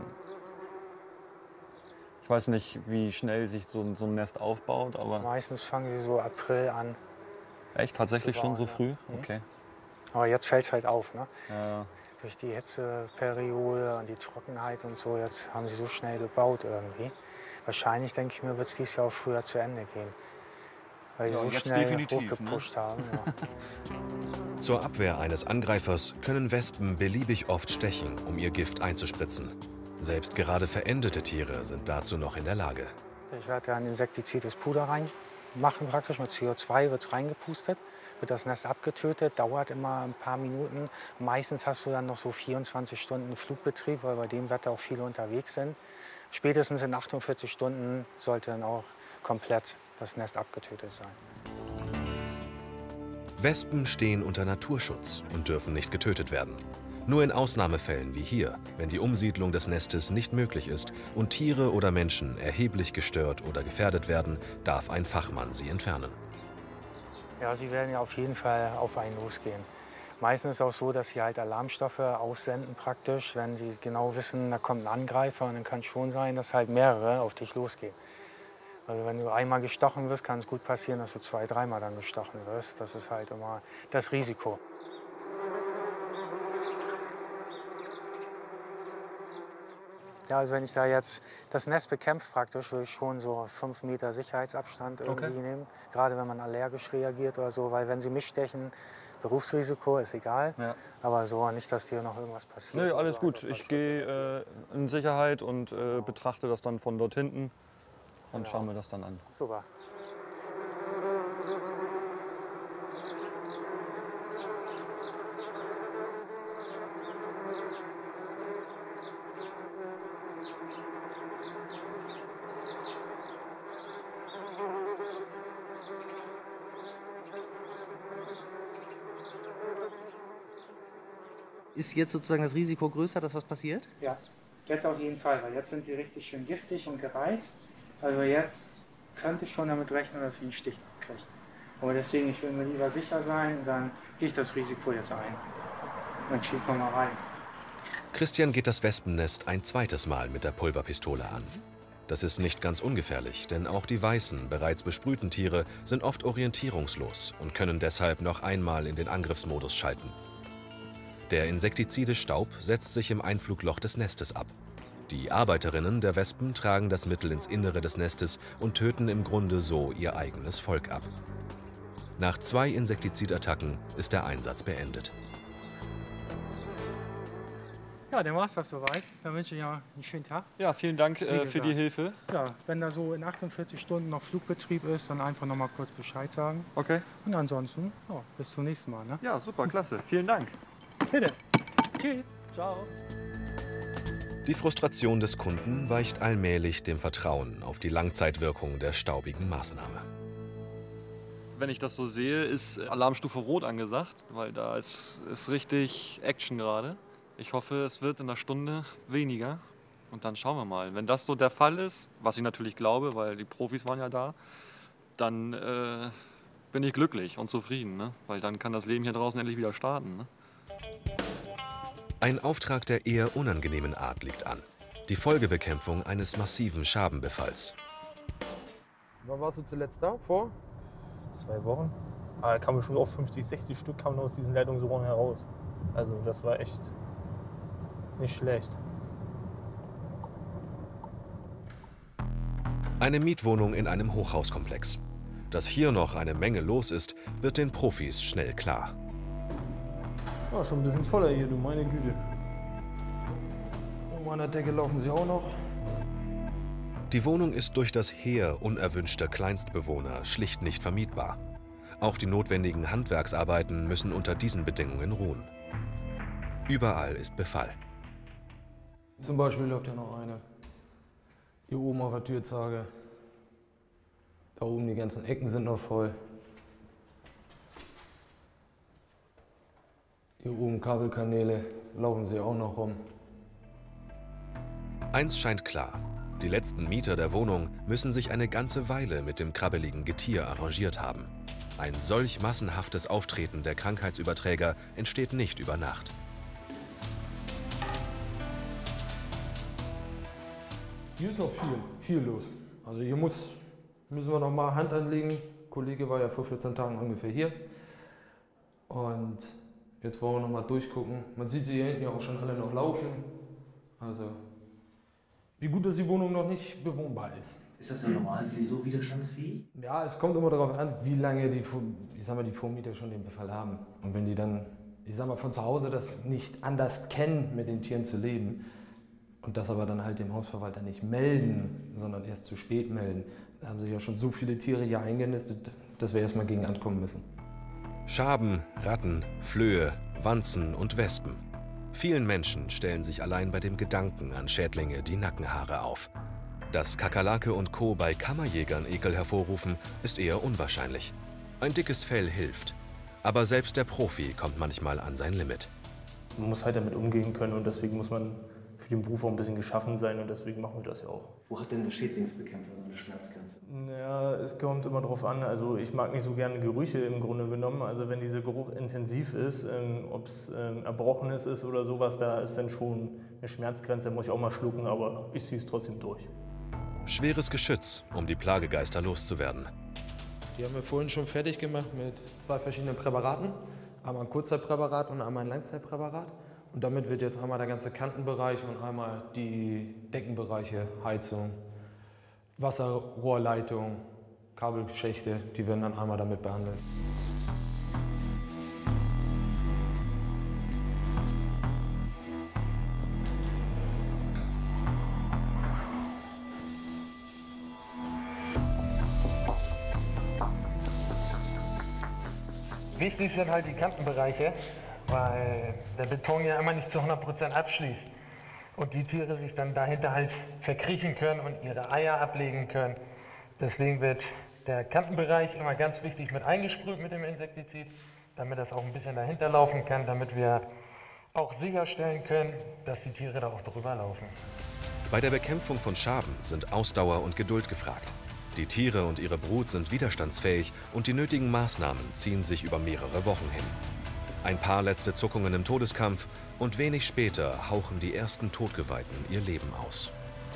Speaker 4: Ich weiß nicht, wie schnell sich so ein Nest aufbaut, aber...
Speaker 6: Meistens fangen sie so April an.
Speaker 4: Echt? Tatsächlich schon so früh?
Speaker 6: Ja.
Speaker 4: Okay.
Speaker 6: Aber jetzt fällt es halt auf, ne?
Speaker 4: Ja.
Speaker 6: Durch die Hitzeperiode und die Trockenheit und so, jetzt haben sie so schnell gebaut irgendwie. Wahrscheinlich, denke ich mir, wird es dieses Jahr auch früher zu Ende gehen. Weil sie so schnell hochgepusht haben. Ja.
Speaker 1: Zur Abwehr eines Angreifers können Wespen beliebig oft stechen, um ihr Gift einzuspritzen. Selbst gerade verendete Tiere sind dazu noch in der Lage.
Speaker 6: Ich werde ja ein insektizides Puder reinmachen, praktisch mit CO2 wird es reingepustet, wird das Nest abgetötet, dauert immer ein paar Minuten. Meistens hast du dann noch so 24 Stunden Flugbetrieb, weil bei dem Wetter auch viele unterwegs sind. Spätestens in 48 Stunden sollte dann auch komplett das Nest abgetötet sein.
Speaker 1: Wespen stehen unter Naturschutz und dürfen nicht getötet werden. Nur in Ausnahmefällen wie hier, wenn die Umsiedlung des Nestes nicht möglich ist und Tiere oder Menschen erheblich gestört oder gefährdet werden, darf ein Fachmann sie entfernen.
Speaker 6: Ja, sie werden ja auf jeden Fall auf einen losgehen. Meistens ist es auch so, dass sie halt Alarmstoffe aussenden praktisch, wenn sie genau wissen, da kommt ein Angreifer, und dann kann es schon sein, dass halt mehrere auf dich losgehen. Also wenn du einmal gestochen wirst, kann es gut passieren, dass du 2-, 3-mal dann gestochen wirst. Das ist halt immer das Risiko. Ja, also wenn ich da jetzt das Nest bekämpfe praktisch, würde ich schon so 5 Meter Sicherheitsabstand irgendwie nehmen. Gerade wenn man allergisch reagiert oder so, weil wenn sie mich stechen, Berufsrisiko ist egal. Ja. Aber so nicht, dass dir noch irgendwas passiert.
Speaker 4: Nee, alles gut. Ich gehe in Sicherheit und betrachte das dann von dort hinten und schaue mir das dann an.
Speaker 6: Super.
Speaker 10: Ist jetzt sozusagen das Risiko größer, dass was passiert?
Speaker 6: Ja, jetzt auf jeden Fall, weil jetzt sind sie richtig schön giftig und gereizt. Also jetzt könnte ich schon damit rechnen, dass ich einen Stich kriege. Aber deswegen, ich will mir lieber sicher sein, dann gehe ich das Risiko jetzt ein. Dann schieß noch mal rein.
Speaker 1: Christian geht das Wespennest ein zweites Mal mit der Pulverpistole an. Das ist nicht ganz ungefährlich, denn auch die weißen, bereits besprühten Tiere sind oft orientierungslos und können deshalb noch einmal in den Angriffsmodus schalten. Der insektizide Staub setzt sich im Einflugloch des Nestes ab. Die Arbeiterinnen der Wespen tragen das Mittel ins Innere des Nestes und töten im Grunde so ihr eigenes Volk ab. Nach 2 Insektizidattacken ist der Einsatz beendet.
Speaker 6: Ja, dann war es das soweit. Dann wünsche ich Ihnen einen schönen Tag.
Speaker 4: Ja, vielen Dank für die Hilfe.
Speaker 6: Ja, wenn da so in 48 Stunden noch Flugbetrieb ist, dann einfach noch mal kurz Bescheid sagen.
Speaker 4: Okay.
Speaker 6: Und ansonsten, ja, bis zum nächsten Mal. Ne?
Speaker 4: Ja, super, klasse. Vielen Dank.
Speaker 6: Bitte. Tschüss.
Speaker 4: Ciao.
Speaker 1: Die Frustration des Kunden weicht allmählich dem Vertrauen auf die Langzeitwirkung der staubigen Maßnahme.
Speaker 4: Wenn ich das so sehe, ist Alarmstufe Rot angesagt, weil da ist richtig Action gerade. Ich hoffe, es wird in einer Stunde weniger und dann schauen wir mal. Wenn das so der Fall ist, was ich natürlich glaube, weil die Profis waren ja da, dann bin ich glücklich und zufrieden, ne? Weil dann kann das Leben hier draußen endlich wieder starten. Ne?
Speaker 1: Ein Auftrag der eher unangenehmen Art liegt an. Die Folgebekämpfung eines massiven Schabenbefalls.
Speaker 13: Wann warst du zuletzt da? Vor?
Speaker 12: 2 Wochen. Aber da kamen schon auf 50, 60 Stück kamen aus diesen Leitungsrohren heraus. Also das war echt nicht schlecht.
Speaker 1: Eine Mietwohnung in einem Hochhauskomplex. Dass hier noch eine Menge los ist, wird den Profis schnell klar.
Speaker 12: Ja, schon ein bisschen voller hier, du meine Güte.
Speaker 13: Oh, an der Decke laufen sie auch noch.
Speaker 1: Die Wohnung ist durch das Heer unerwünschter Kleinstbewohner schlicht nicht vermietbar. Auch die notwendigen Handwerksarbeiten müssen unter diesen Bedingungen ruhen. Überall ist Befall.
Speaker 13: Zum Beispiel läuft ja noch eine. Hier oben auf der Türzage. Da oben die ganzen Ecken sind noch voll. Hier oben Kabelkanäle, laufen sie auch noch rum.
Speaker 1: Eins scheint klar. Die letzten Mieter der Wohnung müssen sich eine ganze Weile mit dem krabbeligen Getier arrangiert haben. Ein solch massenhaftes Auftreten der Krankheitsüberträger entsteht nicht über Nacht.
Speaker 13: Hier ist noch viel los. Also hier müssen wir noch mal Hand anlegen. Der Kollege war ja vor 14 Tagen ungefähr hier. Und jetzt wollen wir noch mal durchgucken. Man sieht sie hier hinten ja auch schon alle noch laufen. Also wie gut, dass die Wohnung noch nicht bewohnbar ist.
Speaker 14: Ist das denn normal? Sind die so widerstandsfähig?
Speaker 13: Ja, es kommt immer darauf an, wie lange die Vormieter schon den Befall haben. Und wenn die dann, von zu Hause das nicht anders kennen, mit den Tieren zu leben, und das aber dann halt dem Hausverwalter nicht melden, sondern erst zu spät melden, da haben sich ja schon so viele Tiere hier eingenistet, dass wir erstmal gegen ankommen müssen.
Speaker 1: Schaben, Ratten, Flöhe, Wanzen und Wespen. Vielen Menschen stellen sich allein bei dem Gedanken an Schädlinge die Nackenhaare auf. Dass Kakerlake und Co. bei Kammerjägern Ekel hervorrufen, ist eher unwahrscheinlich. Ein dickes Fell hilft. Aber selbst der Profi kommt manchmal an sein Limit.
Speaker 12: Man muss halt damit umgehen können und deswegen muss man für den Beruf auch ein bisschen geschaffen sein und deswegen machen wir das ja auch.
Speaker 14: Wo hat denn der Schädlingsbekämpfer so eine Schmerzgrenze?
Speaker 12: Ja, es kommt immer drauf an. Also ich mag nicht so gerne Gerüche im Grunde genommen. Also wenn dieser Geruch intensiv ist, ob es Erbrochenes ist oder sowas, da ist dann schon eine Schmerzgrenze, muss ich auch mal schlucken, aber ich ziehe es trotzdem durch.
Speaker 1: Schweres Geschütz, um die Plagegeister loszuwerden.
Speaker 13: Die haben wir vorhin schon fertig gemacht mit 2 verschiedenen Präparaten. Einmal ein Kurzzeitpräparat und einmal ein Langzeitpräparat. Und damit wird jetzt einmal der ganze Kantenbereich und einmal die Deckenbereiche, Heizung, Wasserrohrleitung, Kabelschächte, die werden dann einmal damit behandelt. Wichtig sind halt die Kantenbereiche, weil der Beton ja immer nicht zu 100% abschließt und die Tiere sich dann dahinter halt verkriechen können und ihre Eier ablegen können. Deswegen wird der Kantenbereich immer ganz wichtig mit eingesprüht mit dem Insektizid, damit das auch ein bisschen dahinter laufen kann, damit wir auch sicherstellen können, dass die Tiere da auch drüber laufen.
Speaker 1: Bei der Bekämpfung von Schaben sind Ausdauer und Geduld gefragt. Die Tiere und ihre Brut sind widerstandsfähig und die nötigen Maßnahmen ziehen sich über mehrere Wochen hin. Ein paar letzte Zuckungen im Todeskampf und wenig später hauchen die ersten Todgeweihten ihr Leben aus.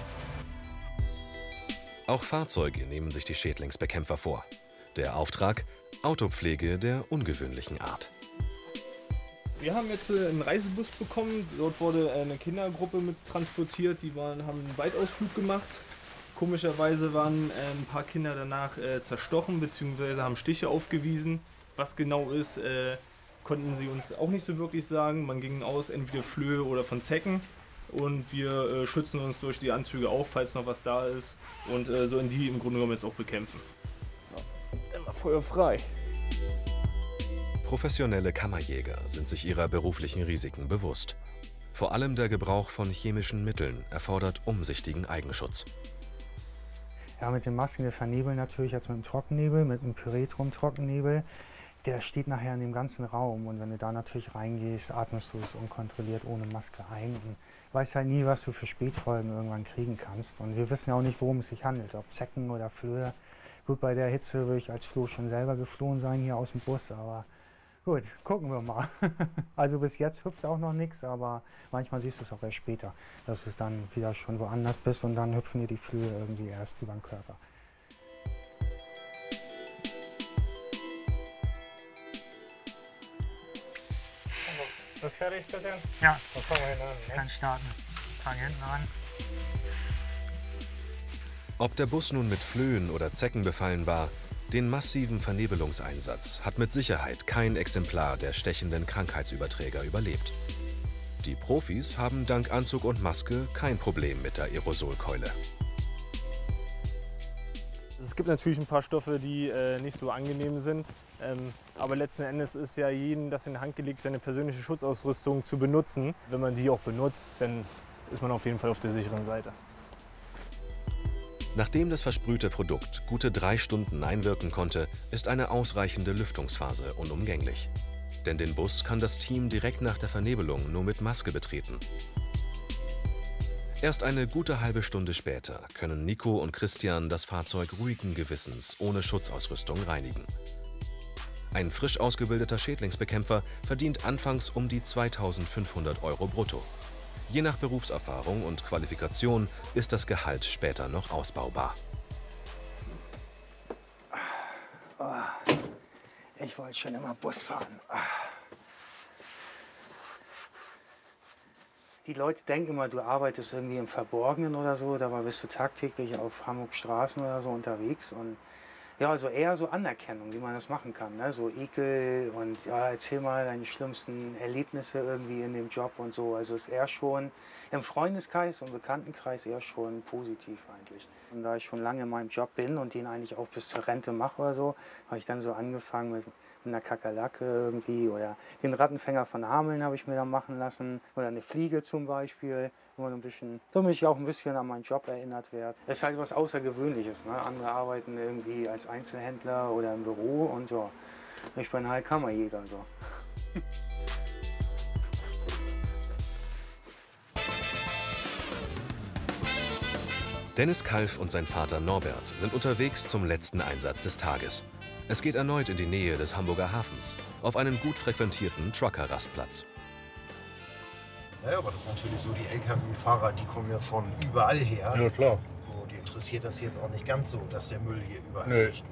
Speaker 1: Auch Fahrzeuge nehmen sich die Schädlingsbekämpfer vor. Der Auftrag: Autopflege der ungewöhnlichen Art.
Speaker 12: Wir haben jetzt einen Reisebus bekommen, dort wurde eine Kindergruppe mit transportiert, die haben einen Waldausflug gemacht. Komischerweise waren ein paar Kinder danach zerstochen bzw. haben Stiche aufgewiesen. Was genau ist, konnten sie uns auch nicht so wirklich sagen. Man ging aus, entweder Flöhe oder von Zecken. Und wir schützen uns durch die Anzüge auch, falls noch was da ist. Und sollen die im Grunde genommen jetzt auch bekämpfen. Ja, immer Feuer frei.
Speaker 1: Professionelle Kammerjäger sind sich ihrer beruflichen Risiken bewusst. Vor allem der Gebrauch von chemischen Mitteln erfordert umsichtigen Eigenschutz.
Speaker 6: Ja, mit den Masken, wir vernebeln natürlich jetzt mit dem Trockennebel, mit dem Pyretrum-Trockennebel. Der steht nachher in dem ganzen Raum und wenn du da natürlich reingehst, atmest du es unkontrolliert ohne Maske ein und weißt halt nie, was du für Spätfolgen irgendwann kriegen kannst. Und wir wissen ja auch nicht, worum es sich handelt, ob Zecken oder Flöhe. Gut, bei der Hitze würde ich als Floh schon selber geflohen sein hier aus dem Bus, aber gut, gucken wir mal. Also bis jetzt hüpft auch noch nichts, aber manchmal siehst du es auch erst später, dass du dann wieder schon woanders bist und dann hüpfen dir die Flöhe irgendwie erst über den Körper.
Speaker 12: Ist fertig, Christian?
Speaker 6: Ja.
Speaker 12: Dann fangen wir hinten an. Ne?
Speaker 6: Kann starten. Fang hinten an.
Speaker 1: Ob der Bus nun mit Flöhen oder Zecken befallen war, den massiven Vernebelungseinsatz hat mit Sicherheit kein Exemplar der stechenden Krankheitsüberträger überlebt. Die Profis haben dank Anzug und Maske kein Problem mit der Aerosolkeule.
Speaker 12: Es gibt natürlich ein paar Stoffe, die nicht so angenehm sind. Aber letzten Endes ist ja jedem das in die Hand gelegt, seine persönliche Schutzausrüstung zu benutzen. Wenn man die auch benutzt, dann ist man auf jeden Fall auf der sicheren Seite.
Speaker 1: Nachdem das versprühte Produkt gute 3 Stunden einwirken konnte, ist eine ausreichende Lüftungsphase unumgänglich. Denn den Bus kann das Team direkt nach der Vernebelung nur mit Maske betreten. Erst eine gute halbe Stunde später können Nico und Christian das Fahrzeug ruhigen Gewissens ohne Schutzausrüstung reinigen. Ein frisch ausgebildeter Schädlingsbekämpfer verdient anfangs um die 2.500 € brutto. Je nach Berufserfahrung und Qualifikation ist das Gehalt später noch ausbaubar.
Speaker 6: Ich wollte schon immer Bus fahren. Die Leute denken immer, du arbeitest irgendwie im Verborgenen oder so, dabei bist du tagtäglich auf Hamburg Straßen oder so unterwegs. Und ja, also eher so Anerkennung, wie man das machen kann. Ne? So Ekel und ja, erzähl mal deine schlimmsten Erlebnisse irgendwie in dem Job und so. Also ist eher schon im Freundeskreis und Bekanntenkreis eher schon positiv eigentlich. Und da ich schon lange in meinem Job bin und den eigentlich auch bis zur Rente mache oder so, habe ich dann so angefangen mit einer Kakerlake irgendwie oder den Rattenfänger von Hameln habe ich mir dann machen lassen oder eine Fliege zum Beispiel, wo man mich auch ein bisschen an meinen Job erinnert wird. Es ist halt was Außergewöhnliches. Ne? Andere arbeiten irgendwie als Einzelhändler oder im Büro und ja, ich bin halt Kammerjäger. So.
Speaker 1: Dennis Kalf und sein Vater Norbert sind unterwegs zum letzten Einsatz des Tages. Es geht erneut in die Nähe des Hamburger Hafens, auf einen gut frequentierten Trucker-Rastplatz.
Speaker 3: Ja, aber das ist natürlich so, die Lkw-Fahrer, die kommen ja von überall her.
Speaker 2: Ja, klar.
Speaker 3: So, die interessiert das jetzt auch nicht ganz so, dass der Müll hier überall liegt. Ne?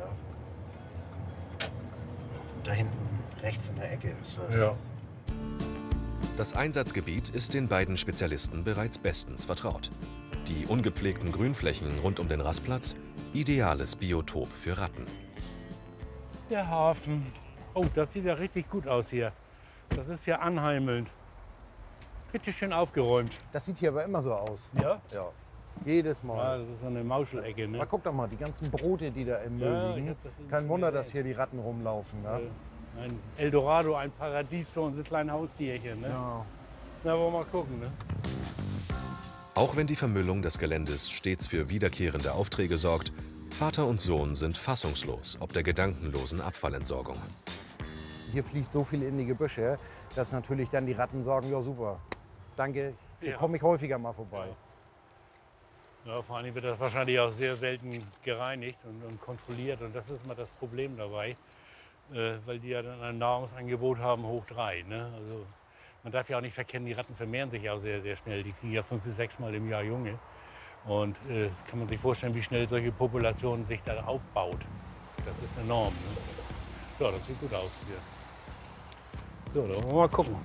Speaker 3: Da hinten rechts in der Ecke ist das.
Speaker 2: Ja.
Speaker 1: Das Einsatzgebiet ist den beiden Spezialisten bereits bestens vertraut. Die ungepflegten Grünflächen rund um den Rastplatz, ideales Biotop für Ratten.
Speaker 2: Der Hafen. Oh, das sieht ja richtig gut aus hier. Das ist ja anheimelnd. Richtig schön aufgeräumt.
Speaker 3: Das sieht hier aber immer so aus.
Speaker 2: Ja?
Speaker 3: Ja. Jedes Mal.
Speaker 2: Ja, das ist so eine Mauschelecke. Ne?
Speaker 3: Aber guck doch mal, die ganzen Brote, die da im Müll liegen. Kein Wunder, dass hier die Ratten rumlaufen. Ne?
Speaker 2: Ein Eldorado, ein Paradies für unsere kleinen Haustierchen. Ne?
Speaker 3: Ja.
Speaker 2: Na, wollen wir mal gucken. Ne?
Speaker 1: Auch wenn die Vermüllung des Geländes stets für wiederkehrende Aufträge sorgt, Vater und Sohn sind fassungslos ob der gedankenlosen Abfallentsorgung.
Speaker 3: Hier fliegt so viel in die Gebüsche, dass natürlich dann die Ratten sagen, ja super, danke, hier komme ich häufiger mal vorbei.
Speaker 2: Ja, vor allem wird das wahrscheinlich auch sehr selten gereinigt und kontrolliert. Und das ist immer das Problem dabei, weil die ja dann ein Nahrungsangebot haben hoch 3. Ne? Also, man darf ja auch nicht verkennen, die Ratten vermehren sich ja auch sehr, sehr schnell. Die kriegen ja 5 bis 6 Mal im Jahr Junge. Und kann man sich vorstellen, wie schnell solche Populationen sich da aufbaut. Das ist enorm. Ne? Ja, das sieht gut aus hier. So, da wollen wir mal gucken.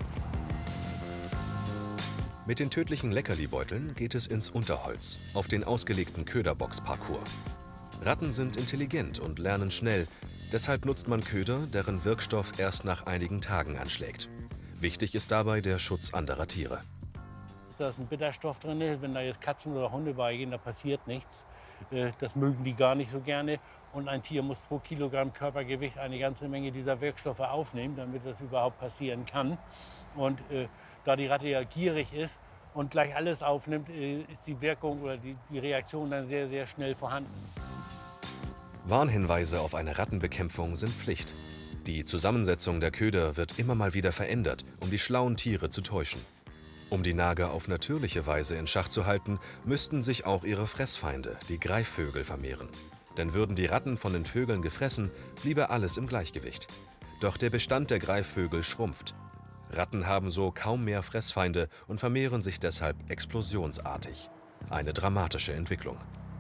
Speaker 1: Mit den tödlichen Leckerli-Beuteln geht es ins Unterholz, auf den ausgelegten Köderbox-Parcours. Ratten sind intelligent und lernen schnell. Deshalb nutzt man Köder, deren Wirkstoff erst nach einigen Tagen anschlägt. Wichtig ist dabei der Schutz anderer Tiere.
Speaker 2: Da ist ein Bitterstoff drin, wenn da jetzt Katzen oder Hunde beigehen, da passiert nichts. Das mögen die gar nicht so gerne. Und ein Tier muss pro Kilogramm Körpergewicht eine ganze Menge dieser Wirkstoffe aufnehmen, damit das überhaupt passieren kann. Und da die Ratte ja gierig ist und gleich alles aufnimmt, ist die Wirkung oder die Reaktion dann sehr, sehr schnell vorhanden.
Speaker 1: Warnhinweise auf eine Rattenbekämpfung sind Pflicht. Die Zusammensetzung der Köder wird immer mal wieder verändert, um die schlauen Tiere zu täuschen. Um die Nager auf natürliche Weise in Schach zu halten, müssten sich auch ihre Fressfeinde, die Greifvögel, vermehren. Denn würden die Ratten von den Vögeln gefressen, bliebe alles im Gleichgewicht. Doch der Bestand der Greifvögel schrumpft. Ratten haben so kaum mehr Fressfeinde und vermehren sich deshalb explosionsartig. Eine dramatische Entwicklung.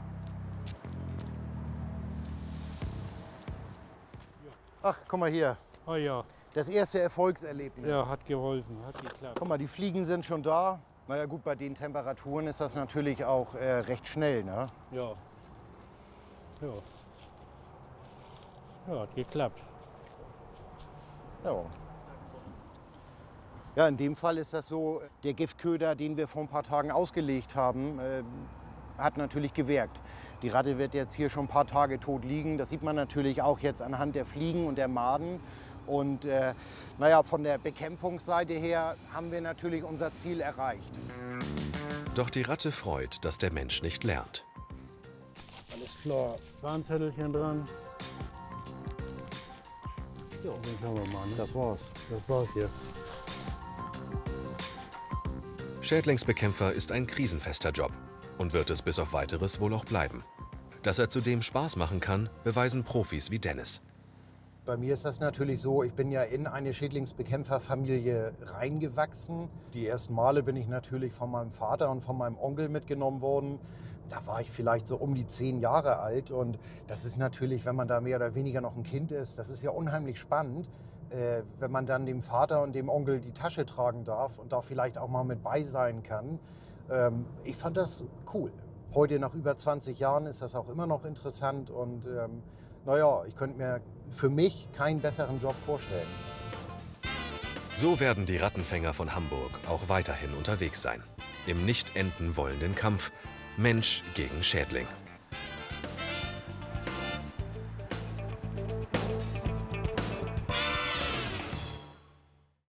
Speaker 3: Ach, guck mal hier.
Speaker 2: Oh ja.
Speaker 3: Das erste Erfolgserlebnis.
Speaker 2: Ja, hat geholfen, hat geklappt.
Speaker 3: Guck mal, die Fliegen sind schon da. Na ja gut, bei den Temperaturen ist das natürlich auch recht schnell, ne?
Speaker 2: Ja. Ja. Ja, hat geklappt.
Speaker 3: Ja. Ja, in dem Fall ist das so, der Giftköder, den wir vor ein paar Tagen ausgelegt haben, hat natürlich gewirkt. Die Ratte wird jetzt hier schon ein paar Tage tot liegen. Das sieht man natürlich auch jetzt anhand der Fliegen und der Maden. Und naja, von der Bekämpfungsseite her haben wir natürlich unser Ziel erreicht.
Speaker 1: Doch die Ratte freut, dass der Mensch nicht lernt.
Speaker 2: Alles klar. Warnzettelchen dran. Ja, dann schauen wir mal. Ne?
Speaker 3: Das war's.
Speaker 2: Das war's hier.
Speaker 1: Schädlingsbekämpfer ist ein krisenfester Job und wird es bis auf Weiteres wohl auch bleiben. Dass er zudem Spaß machen kann, beweisen Profis wie Dennis.
Speaker 3: Bei mir ist das natürlich so, ich bin ja in eine Schädlingsbekämpferfamilie reingewachsen. Die ersten Male bin ich natürlich von meinem Vater und von meinem Onkel mitgenommen worden. Da war ich vielleicht so um die 10 Jahre alt und das ist natürlich, wenn man da mehr oder weniger noch ein Kind ist, das ist ja unheimlich spannend, wenn man dann dem Vater und dem Onkel die Tasche tragen darf und da vielleicht auch mal mit bei sein kann. Ich fand das cool. Heute nach über 20 Jahren ist das auch immer noch interessant und naja, ich könnte mir für mich keinen besseren Job vorstellen.
Speaker 1: So werden die Rattenfänger von Hamburg auch weiterhin unterwegs sein. Im nicht enden wollenden Kampf Mensch gegen Schädling.